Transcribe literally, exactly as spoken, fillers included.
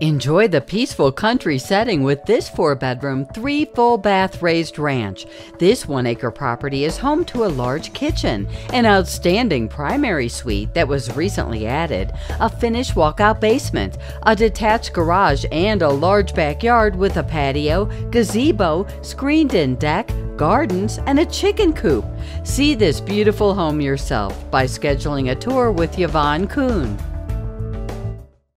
Enjoy the peaceful country setting with this four-bedroom, three full-bath raised ranch. This one-acre property is home to a large kitchen, an outstanding primary suite that was recently added, a finished walkout basement, a detached garage, and a large backyard with a patio, gazebo, screened-in deck, gardens, and a chicken coop. See this beautiful home yourself by scheduling a tour with Yvonne Kuhn.